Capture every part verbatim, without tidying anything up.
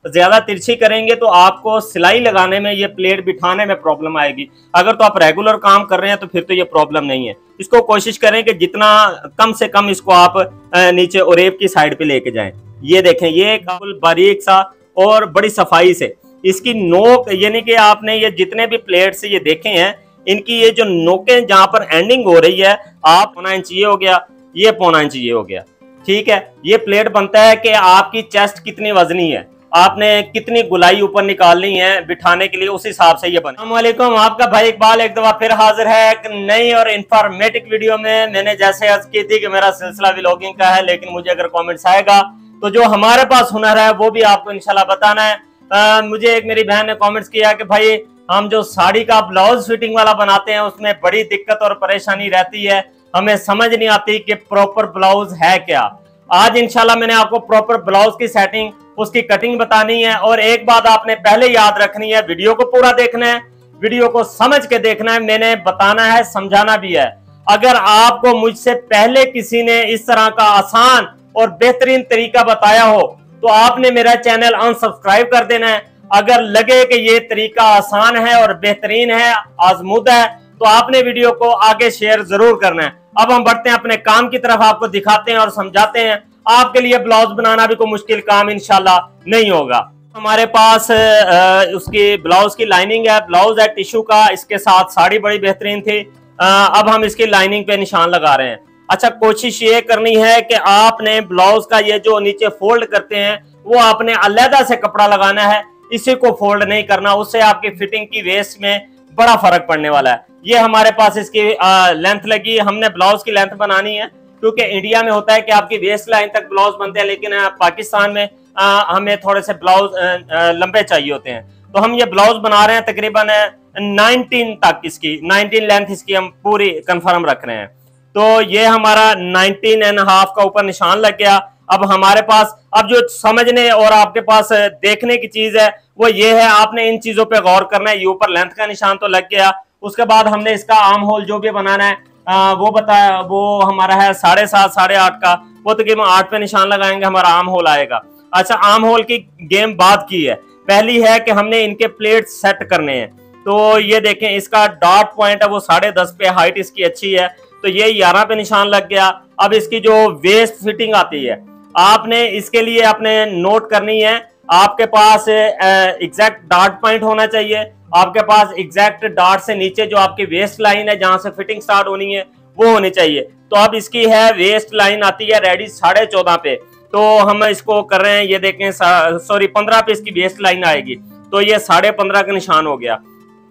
ज्यादा तिरछी करेंगे तो आपको सिलाई लगाने में, ये प्लेट बिठाने में प्रॉब्लम आएगी। अगर तो आप रेगुलर काम कर रहे हैं तो फिर तो ये प्रॉब्लम नहीं है। इसको कोशिश करें कि जितना कम से कम इसको आप नीचे ओरेब की साइड पे लेके जाएं। ये देखें, ये काफी बारीक सा और बड़ी सफाई से इसकी नोक, यानी कि आपने ये जितने भी प्लेट्स ये देखे हैं, इनकी ये जो नोकें जहां पर एंडिंग हो रही है, आप पौना इंच ये हो गया, ये पौना इंच ये हो गया, ठीक है। ये प्लेट बनता है कि आपकी चेस्ट कितनी वजनी है, आपने कितनी गुलाई ऊपर निकालनी है बिठाने के लिए, उस हिसाब से ये बने। अस्सलाम वालेकुम, आपका भाई इकबाल एक दफा फिर हाजिर है एक नई और इंफॉर्मेटिव वीडियो में। मैंने जैसे अर्ज की थी कि मेरा सिलसिला व्लॉगिंग का है, लेकिन मुझे अगर कमेंट्स आएगा तो जो हमारे पास हुनर है वो भी आपको इंशाल्लाह बताना है। आ, मुझे एक मेरी बहन ने कमेंट्स किया कि भाई हम जो साड़ी का ब्लाउज फिटिंग वाला बनाते हैं उसमें बड़ी दिक्कत और परेशानी रहती है, हमें समझ नहीं आती कि प्रॉपर ब्लाउज है क्या। आज इंशाल्लाह मैंने आपको प्रॉपर ब्लाउज की सेटिंग, उसकी कटिंग बतानी है। और एक बात आपने पहले याद रखनी है, वीडियो को पूरा देखना है, वीडियो को समझ के देखना है, मैंने बताना है, समझाना भी है। अगर आपको मुझसे पहले किसी ने इस तरह का आसान और बेहतरीन तरीका बताया हो तो आपने मेरा चैनल अनसब्सक्राइब कर देना है। अगर लगे कि ये तरीका आसान है और बेहतरीन है, आजमूदा है, तो आपने वीडियो को आगे शेयर जरूर करना है। अब हम बढ़ते हैं अपने काम की तरफ, आपको दिखाते हैं और समझाते हैं। आपके लिए ब्लाउज बनाना भी कोई मुश्किल काम इंशाल्लाह नहीं होगा। हमारे पास आ, उसकी ब्लाउज की लाइनिंग है, ब्लाउज है टिश्यू का, इसके साथ साड़ी बड़ी बेहतरीन थी। आ, अब हम इसकी लाइनिंग पे निशान लगा रहे हैं। अच्छा, कोशिश ये करनी है कि आपने ब्लाउज का ये जो नीचे फोल्ड करते हैं वो आपने अलहदा से कपड़ा लगाना है, इसी को फोल्ड नहीं करना, उससे आपकी फिटिंग की वेस्ट में बड़ा फर्क पड़ने वाला है। ये हमारे पास इसकी आ, लेंथ लगी, हमने ब्लाउज की लेंथ बनानी है, क्योंकि इंडिया में होता है कि आपकी वेस्ट लाइन तक ब्लाउज बनते हैं, लेकिन पाकिस्तान में आ, हमें थोड़े से ब्लाउज लंबे चाहिए होते हैं। तो हम ये ब्लाउज बना रहे हैं तकरीबन नाइनटीन तक, इसकी नाइनटीन लेंथ इसकी हम पूरी कंफर्म रख रहे हैं। तो ये हमारा नाइनटीन एंड हाफ का ऊपर निशान लग गया। अब हमारे पास, अब जो समझने और आपके पास देखने की चीज है वो ये है, आपने इन चीजों पे गौर करना है। ये ऊपर लेंथ का निशान तो लग गया, उसके बाद हमने इसका आर्म होल जो भी बनाना है आ, वो बताया, वो हमारा है साढ़े सात साढ़े आठ का, वो तकरीबन आठ पे निशान लगाएंगे, हमारा आर्म होल आएगा। अच्छा, आर्म होल की गेम बाद की है, पहली है कि हमने इनके प्लेट सेट करने हैं। तो ये देखें, इसका डॉट पॉइंट है वो साढ़े दस पे, हाइट इसकी अच्छी है, तो ये ग्यारह पे निशान लग गया। अब इसकी जो वेस्ट फिटिंग आती है, आपने इसके लिए आपने नोट करनी है, आपके पास एग्जैक्ट डॉट पॉइंट होना चाहिए, आपके पास एग्जैक्ट डॉट से नीचे जो आपकी वेस्ट लाइन है जहां से फिटिंग स्टार्ट होनी है वो होनी चाहिए। तो अब इसकी है वेस्ट लाइन आती है रेडी साढ़े चौदह पे, तो हम इसको कर रहे हैं, ये देखें, सॉरी पंद्रह पे इसकी वेस्ट लाइन आएगी, तो ये साढ़े पंद्रह का निशान हो गया।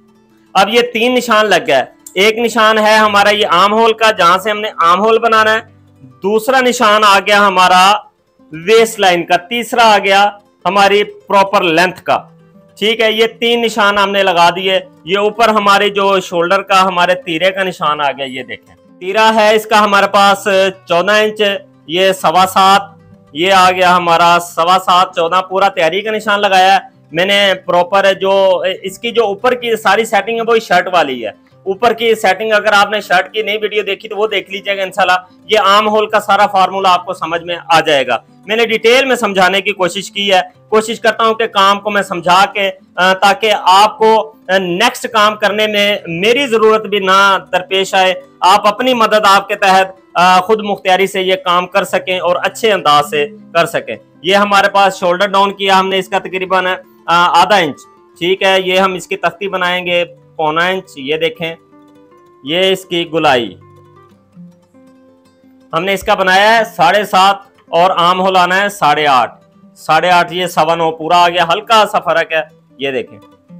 अब ये तीन निशान लग गया, एक निशान है हमारा ये आर्म होल का, जहां से हमने आर्म होल बनाना है, दूसरा निशान आ गया हमारा वेस्ट लाइन का, तीसरा आ गया हमारी प्रॉपर लेंथ का, ठीक है। ये तीन निशान हमने लगा दिए। ये ऊपर हमारे जो शोल्डर का हमारे तीरे का निशान आ गया, ये देखें, तीरा है इसका हमारे पास चौदह इंच, ये सवा सात, ये आ गया हमारा सवा सात चौदह, पूरा तैयारी का निशान लगाया है मैंने प्रॉपर। जो इसकी जो ऊपर की सारी सेटिंग है वो शर्ट वाली है, ऊपर की सेटिंग अगर आपने शर्ट की नई वीडियो देखी तो वो देख लीजिएगा इंशाल्लाह, ये आर्म होल का सारा फार्मूला आपको समझ में आ जाएगा। मैंने डिटेल में समझाने की कोशिश की है, कोशिश करता हूं कि काम को मैं समझा के, ताकि आपको नेक्स्ट काम करने में मेरी जरूरत भी ना दरपेश आए, आप अपनी मदद आपके तहत खुद मुख्तियारी से ये काम कर सकें और अच्छे अंदाज से कर सकें। ये हमारे पास शोल्डर डाउन किया हमने इसका तकरीबन आधा इंच, ठीक है। ये हम इसकी तख्ती बनाएंगे पौना इंच, ये देखें, ये इसकी गुलाई हमने इसका बनाया है साढ़े सात, और आर्म होल आना है साढ़े आठ, साढ़े आठ, ये सवा नौ पूरा आ गया, हल्का सा फर्क है, ये देखें,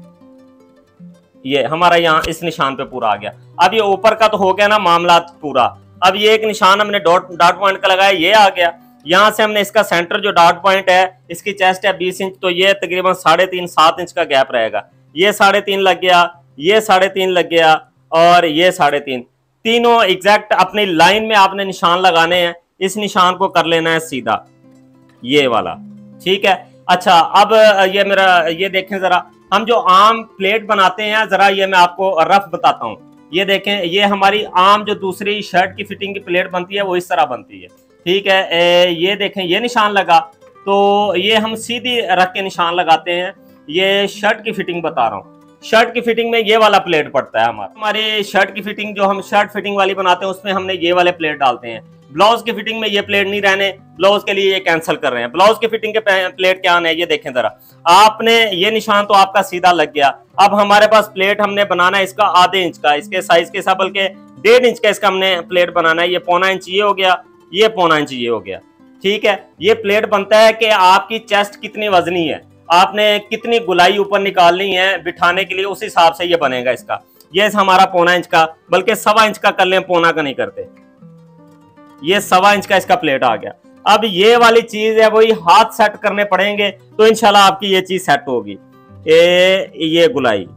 ये हमारा यहाँ इस निशान पे पूरा आ गया। अब ये ऊपर का तो हो गया ना मामला पूरा। अब ये एक निशान हमने डॉट डॉट पॉइंट का लगाया, ये आ गया। यहाँ से हमने इसका सेंटर जो डॉट पॉइंट है, इसकी चेस्ट है बीस इंच, तो ये तकरीबन साढ़े तीन सात इंच का गैप रहेगा। ये साढ़े तीन लग गया, ये साढ़े तीन लग गया, और ये साढ़े तीन, तीनों एग्जैक्ट अपनी लाइन में आपने निशान लगाने हैं। इस निशान को कर लेना है सीधा, ये वाला, ठीक है। अच्छा, अब ये मेरा, ये देखें जरा, हम जो आम प्लेट बनाते हैं, जरा ये मैं आपको रफ बताता हूँ। ये देखें, ये हमारी आम जो दूसरी शर्ट की फिटिंग की प्लेट बनती है वो इस तरह बनती है, ठीक है। ए, ये देखें, ये निशान लगा, तो ये हम सीधी रख के निशान लगाते हैं। ये शर्ट की फिटिंग बता रहा हूँ, शर्ट की फिटिंग में ये वाला प्लेट पड़ता है हमारा। हमारी शर्ट की फिटिंग जो हम शर्ट फिटिंग वाली बनाते हैं उसमें हमने ये वाले प्लेट डालते हैं। ब्लाउज की फिटिंग में ये प्लेट नहीं रहने, ब्लाउज के लिए ये कैंसिल कर रहे हैं। ब्लाउज की फिटिंग के प्लेट क्या आने, ये देखें जरा, आपने ये निशान तो आपका सीधा लग गया। अब हमारे पास प्लेट हमने बनाना है इसका आधे इंच का, इसके साइज के हिसाब बल्कि डेढ़ इंच का इसका हमने प्लेट बनाना है। ये पौना इंच ये हो गया, ये पौना इंच ये हो गया, ठीक है। ये प्लेट बनता है कि आपकी चेस्ट कितनी वजनी है, आपने कितनी गुलाई ऊपर निकालनी है बिठाने के लिए, उस हिसाब से ये बनेगा इसका। ये हमारा पौना इंच का, बल्कि सवा इंच का कर लें, पौना का नहीं करते। ये सवा इंच का इसका प्लेट आ गया। अब ये वाली चीज है वही हाथ सेट करने पड़ेंगे तो इंशाल्लाह आपकी ये चीज सेट होगी। ए, ये गुलाई,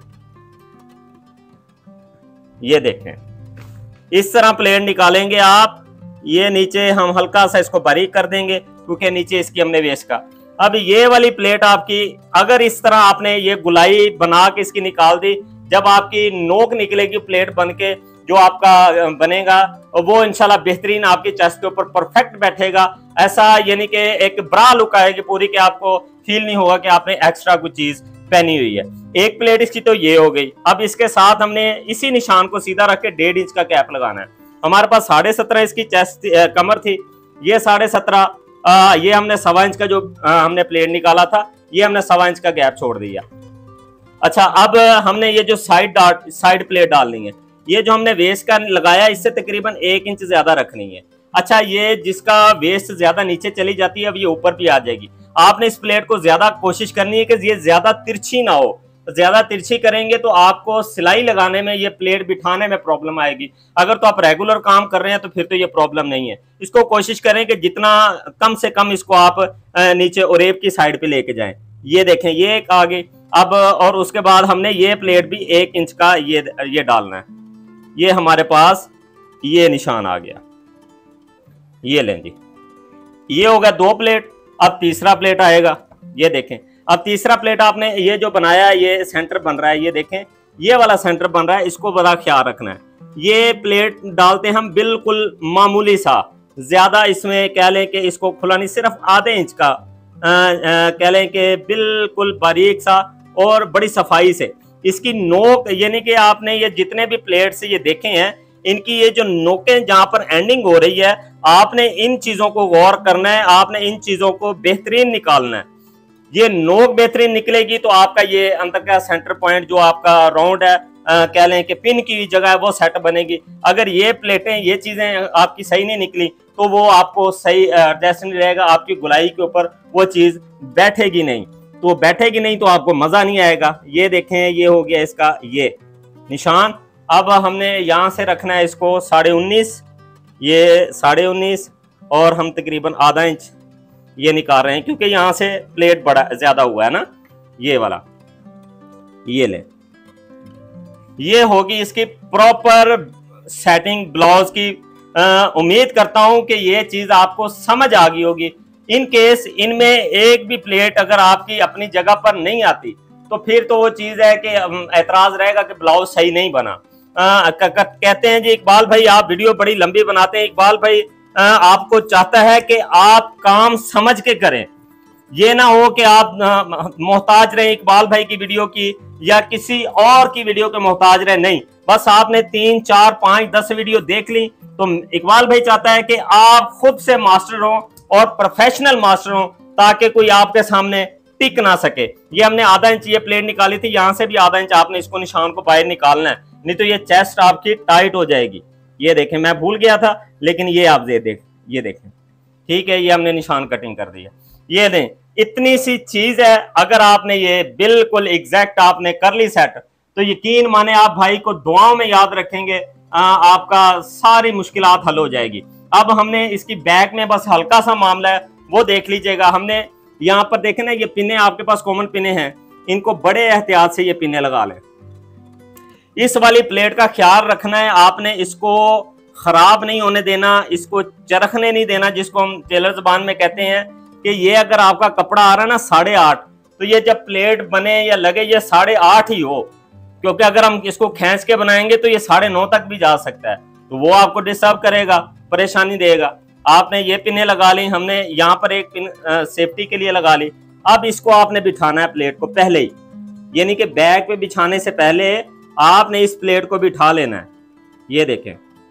ये देखें, इस तरह प्लेट निकालेंगे आप। ये नीचे हम हल्का सा इसको बारीक कर देंगे क्योंकि नीचे इसकी हमने वेस्ट का। अब ये वाली प्लेट आपकी अगर इस तरह आपने ये गुलाई बना के इसकी निकाल दी, जब आपकी नोक निकलेगी प्लेट बन के जो आपका बनेगा वो इंशाल्लाह बेहतरीन आपकी चेस्ट के ऊपर परफेक्ट बैठेगा। ऐसा यानी कि एक ब्रा लुक आएगी पूरी, कि आपको फील नहीं होगा कि आपने एक्स्ट्रा कुछ चीज पहनी हुई है। एक प्लेट इसकी तो ये हो गई। अब इसके साथ हमने इसी निशान को सीधा रख के डेढ़ इंच का कैप लगाना है। हमारे पास साढ़े सत्रह इसकी चेस्ट कमर थी, ये साढ़े सत्रह, ये हमने सवा इंच का जो आ, हमने प्लेट निकाला था, ये हमने सवा इंच का गैप छोड़ दिया। अच्छा, अब हमने ये जो साइड डाट साइड प्लेट डालनी है, ये जो हमने वेस्ट का लगाया इससे तकरीबन एक इंच ज्यादा रखनी है। अच्छा, ये जिसका वेस्ट ज्यादा नीचे चली जाती है अब ये ऊपर भी आ जाएगी। आपने इस प्लेट को ज्यादा कोशिश करनी है कि ये ज्यादा तिरछी ना हो। ज्यादा तिरछी करेंगे तो आपको सिलाई लगाने में, ये प्लेट बिठाने में प्रॉब्लम आएगी। अगर तो आप रेगुलर काम कर रहे हैं तो फिर तो ये प्रॉब्लम नहीं है। इसको कोशिश करें कि जितना कम से कम इसको आप नीचे ओरेब की साइड पे लेके जाएं। ये देखें, ये एक आगे। अब और उसके बाद हमने ये प्लेट भी एक इंच का ये ये डालना है। ये हमारे पास ये निशान आ गया, ये लें जी, ये हो गया दो प्लेट। अब तीसरा प्लेट आएगा, ये देखें। अब तीसरा प्लेट आपने ये जो बनाया है ये सेंटर बन रहा है, ये देखें, ये वाला सेंटर बन रहा है, इसको बड़ा ख्याल रखना है। ये प्लेट डालते हम बिल्कुल मामूली सा, ज्यादा इसमें कह लें कि इसको खुला नहीं, सिर्फ आधे इंच का कह लें कि बिल्कुल बारीक सा और बड़ी सफाई से। इसकी नोक यानी कि आपने ये जितने भी प्लेट्स ये देखे हैं, इनकी ये जो नोकें जहां पर एंडिंग हो रही है, आपने इन चीजों को गौर करना है, आपने इन चीजों को बेहतरीन निकालना है। ये नोक बेहतरीन निकलेगी तो आपका ये अंदर का सेंटर पॉइंट जो आपका राउंड है, आ, कह लें कि पिन की जगह है, वो सेट बनेगी। अगर ये प्लेटें ये चीजें आपकी सही नहीं निकली तो वो आपको सही एडजस्ट नहीं रहेगा, आपकी गुलाई के ऊपर वो चीज बैठेगी नहीं। तो बैठेगी नहीं तो आपको मजा नहीं आएगा। ये देखें, ये हो गया इसका ये निशान। अब हमने यहाँ से रखना है इसको साढ़े उन्नीस, ये साढ़े उन्नीस और हम तकरीबन आधा इंच ये निकाल रहे हैं क्योंकि यहाँ से प्लेट बड़ा ज्यादा हुआ है ना, ये वाला। ये ले, ये होगी इसकी प्रॉपर सेटिंग ब्लाउज की। उम्मीद करता हूं कि ये चीज आपको समझ आ गई होगी। इन केस इनमें एक भी प्लेट अगर आपकी अपनी जगह पर नहीं आती तो फिर तो वो चीज है कि एतराज रहेगा कि ब्लाउज सही नहीं बना। आ, कहते हैं जी इकबाल भाई आप वीडियो बड़ी लंबी बनाते हैं। इकबाल भाई आ, आपको चाहता है कि आप काम समझ के करें, ये ना हो कि आप मोहताज रहे इकबाल भाई की वीडियो की या किसी और की वीडियो के मोहताज रहे। नहीं, बस आपने तीन चार पांच दस वीडियो देख ली तो इकबाल भाई चाहता है कि आप खुद से मास्टर हो और प्रोफेशनल मास्टर हो ताकि कोई आपके सामने टिक ना सके। ये हमने आधा इंच ये प्लेट निकाली थी, यहां से भी आधा इंच आपने इसको निशान को बाहर निकालना है, नहीं तो ये चेस्ट आपकी टाइट हो जाएगी। ये देखें, मैं भूल गया था लेकिन ये आप दे देख ये देखें, ठीक है। ये हमने निशान कटिंग कर दिया। ये दें, इतनी सी चीज है। अगर आपने ये बिल्कुल एग्जैक्ट आपने कर ली सेट तो यकीन माने आप भाई को दुआओं में याद रखेंगे, आ, आपका सारी मुश्किलात हल हो जाएगी। अब हमने इसकी बैक में बस हल्का सा मामला है वो देख लीजिएगा। हमने यहाँ पर देखे ना ये पिने आपके पास कॉमन पिने हैं, इनको बड़े एहतियात से ये पिने लगा लें। इस वाली प्लेट का ख्याल रखना है आपने, इसको खराब नहीं होने देना, इसको चरखने नहीं देना, जिसको हम टेलर जुबान में कहते हैं कि ये अगर आपका कपड़ा आ रहा है ना साढ़े आठ, तो ये जब प्लेट बने या लगे ये साढ़े आठ ही हो, क्योंकि अगर हम इसको खींच के बनाएंगे तो ये साढ़े नौ तक भी जा सकता है, तो वो आपको डिस्टर्ब करेगा, परेशानी देगा। आपने ये पिने लगा ली, हमने यहाँ पर एक पिन सेफ्टी के लिए लगा ली। अब इसको आपने बिठाना है प्लेट को पहले ही, यानी कि बैग पे बिछाने से पहले आपने इस प्लेट को बिठा लेना है। ये देखें,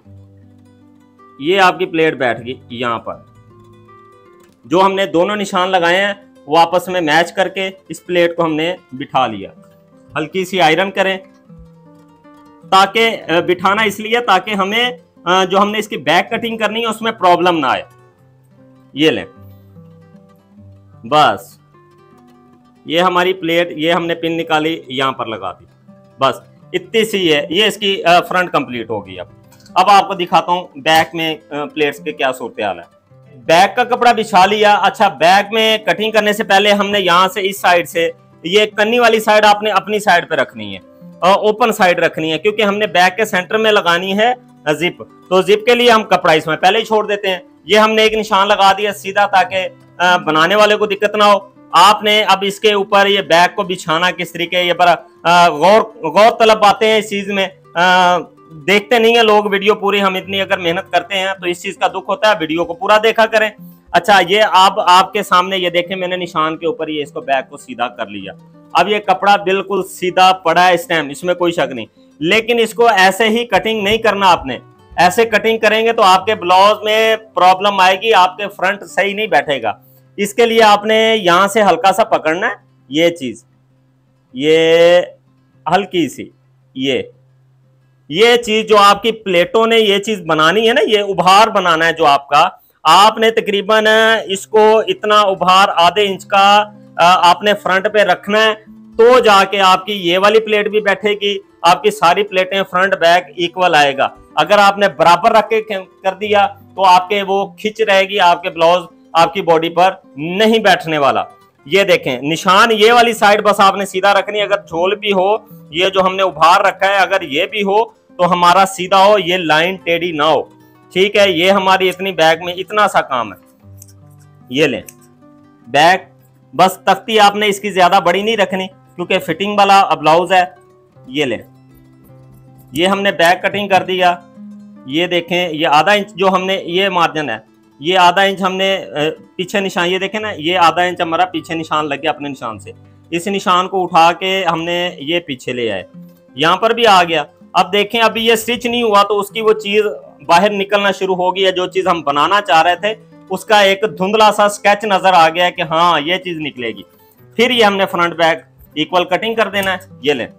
ये आपकी प्लेट बैठ गई। यहाँ पर जो हमने दोनों निशान लगाए हैं वो आपस में मैच करके इस प्लेट को हमने बिठा लिया। हल्की सी आयरन करें, ताकि बिठाना इसलिए ताकि हमें जो हमने इसकी बैक कटिंग करनी है उसमें प्रॉब्लम ना आए। ये लें, बस ये हमारी प्लेट, ये हमने पिन निकाली, यहाँ पर लगा दी, बस इतनी सी है। ये इसकी फ्रंट कंप्लीट होगी। अब अब आपको दिखाता हूँ बैक में प्लेट्स के क्या सूरत हाल है। बैक का कपड़ा बिछा लिया। अच्छा, बैक में कटिंग करने से पहले हमने यहाँ से इस साइड से, ये कन्नी वाली साइड आपने अपनी साइड पे रखनी है और ओपन साइड रखनी है, क्योंकि हमने बैक के सेंटर में लगानी है जिप। तो जिप के लिए हम कपड़ा इसमें पहले ही छोड़ देते हैं। ये हमने एक निशान लगा दिया सीधा, ताकि बनाने वाले को दिक्कत ना हो। आपने अब इसके ऊपर ये बैग को बिछाना किस तरीके, ये पर गौर गौर तलब बातें हैं इस चीज में। आ, देखते नहीं है लोग वीडियो पूरी। हम इतनी अगर मेहनत करते हैं तो इस चीज का दुख होता है, वीडियो को पूरा देखा करें। अच्छा, ये आप आपके सामने ये देखें, मैंने निशान के ऊपर ये इसको बैग को सीधा कर लिया। अब ये कपड़ा बिल्कुल सीधा पड़ा है इस टाइम, इसमें कोई शक नहीं। लेकिन इसको ऐसे ही कटिंग नहीं करना आपने। ऐसे कटिंग करेंगे तो आपके ब्लाउज में प्रॉब्लम आएगी, आपके फ्रंट सही नहीं बैठेगा। इसके लिए आपने यहां से हल्का सा पकड़ना है, ये चीज, ये हल्की सी, ये ये चीज जो आपकी प्लेटों ने ये चीज बनानी है ना, ये उभार बनाना है जो आपका, आपने तकरीबन इसको इतना उभार आधे इंच का आपने फ्रंट पे रखना है, तो जाके आपकी ये वाली प्लेट भी बैठेगी, आपकी सारी प्लेटें फ्रंट बैक इक्वल आएगा। अगर आपने बराबर रख के कर दिया तो आपके वो खिंच रहेगी, आपके ब्लाउज आपकी बॉडी पर नहीं बैठने वाला। ये देखें, निशान ये वाली साइड बस आपने सीधा रखनी। अगर झोल भी हो, ये जो हमने उभार रखा है, अगर ये भी हो तो हमारा सीधा हो, ये लाइन टेढ़ी ना हो। ठीक है, ये हमारी इतनी बैग में इतना सा काम है। ये लें बैग, बस तख्ती आपने इसकी ज्यादा बड़ी नहीं रखनी क्योंकि फिटिंग वाला ब्लाउज है। ये लें, ये हमने बैग कटिंग कर दिया। ये देखें, ये आधा इंच जो हमने, ये मार्जिन है, ये आधा इंच हमने पीछे निशान, ये देखें ना, ये आधा इंच हमारा पीछे निशान लग गया अपने निशान से। इस निशान को उठा के हमने ये पीछे ले आए, यहाँ पर भी आ गया। अब देखें, अभी ये स्टिच नहीं हुआ तो उसकी वो चीज बाहर निकलना शुरू हो गई है। जो चीज हम बनाना चाह रहे थे उसका एक धुंधला सा स्केच नजर आ गया है कि हाँ ये चीज निकलेगी। फिर ये हमने फ्रंट बैक इक्वल कटिंग कर देना है। ये लें,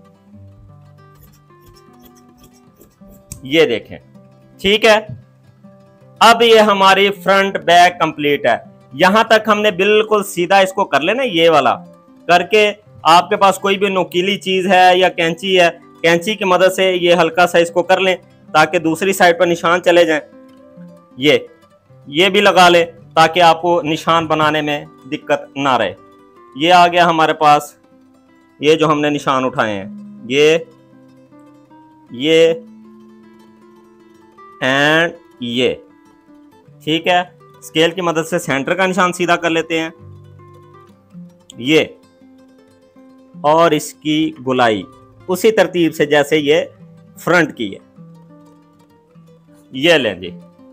ये देखें, ठीक है। अब ये हमारी फ्रंट बैक कंप्लीट है। यहां तक हमने बिल्कुल सीधा इसको कर लेना, ये वाला करके आपके पास कोई भी नुकीली चीज है या कैंची है, कैंची की मदद से ये हल्का सा इसको कर लें ताकि दूसरी साइड पर निशान चले जाएं। ये ये भी लगा ले ताकि आपको निशान बनाने में दिक्कत ना रहे। ये आ गया हमारे पास, ये जो हमने निशान उठाए हैं, ये ये एंड ये, ठीक है। स्केल की मदद से सेंटर का निशान सीधा कर लेते हैं, ये, और इसकी गुलाई उसी तरतीब से जैसे ये फ्रंट की है। ये लें जी,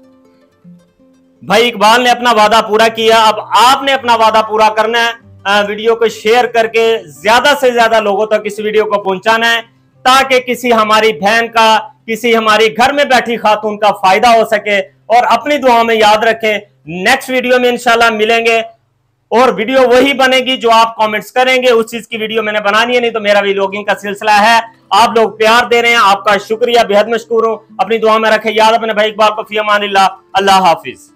भाई इकबाल ने अपना वादा पूरा किया। अब आपने अपना वादा पूरा करना है, वीडियो को शेयर करके ज्यादा से ज्यादा लोगों तक इस वीडियो को पहुंचाना है ताकि किसी हमारी बहन का, किसी हमारी घर में बैठी खातून का फायदा हो सके। और अपनी दुआ में याद रखें, नेक्स्ट वीडियो में इंशाल्लाह मिलेंगे और वीडियो वही बनेगी जो आप कमेंट्स करेंगे, उस चीज की वीडियो मैंने बनानी है। नहीं तो मेरा व्लॉगिंग का सिलसिला है। आप लोग प्यार दे रहे हैं, आपका शुक्रिया, बेहद मशकूर हूं। अपनी दुआ में रखें याद अपने भाई इकबाल को। फी अमानिल्लाह, अल्लाह हाफिज।